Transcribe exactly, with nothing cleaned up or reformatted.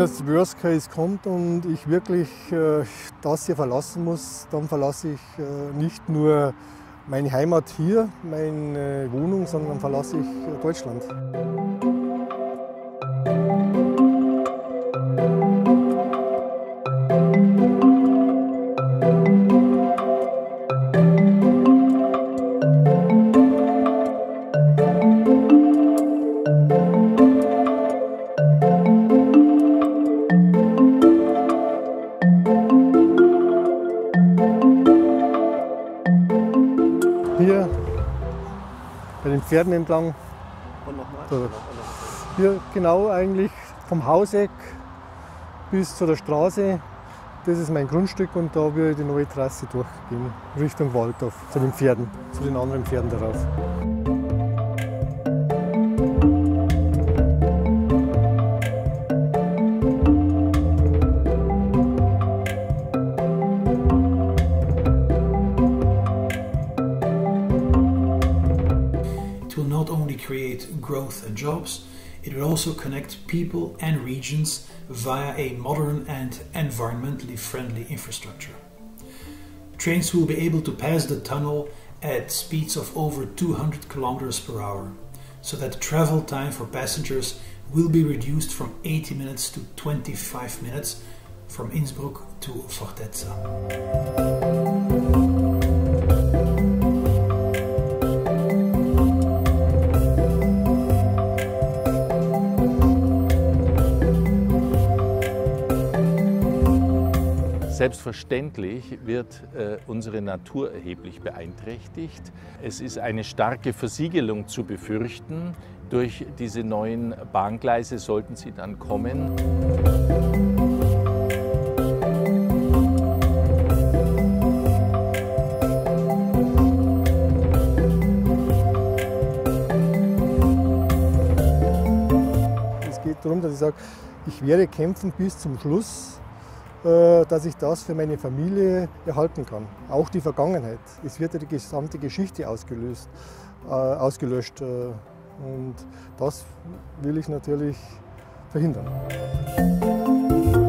das Worst Case kommt und ich wirklich äh, das hier verlassen muss, dann verlasse ich äh, nicht nur meine Heimat hier, meine Wohnung, sondern verlasse ich äh, Deutschland. Hier bei den Pferden entlang. Und nochmal? Da, hier genau eigentlich vom Hauseck bis zu der Straße. Das ist mein Grundstück und da will ich die neue Trasse durchgehen, Richtung Waldorf, zu den Pferden, zu den anderen Pferden darauf. Not only create growth and jobs, it will also connect people and regions via a modern and environmentally friendly infrastructure. Trains will be able to pass the tunnel at speeds of over two hundred kilometers per hour, so that travel time for passengers will be reduced from eighty minutes to twenty-five minutes from Innsbruck to Fortezza. Selbstverständlich wird äh, unsere Natur erheblich beeinträchtigt. Es ist eine starke Versiegelung zu befürchten. Durch diese neuen Bahngleise sollten sie dann kommen. Es geht darum, dass ich sage, ich werde kämpfen bis zum Schluss, dass ich das für meine Familie erhalten kann. Auch die Vergangenheit. Es wird ja die gesamte Geschichte ausgelöst, äh, ausgelöscht. Äh, und das will ich natürlich verhindern.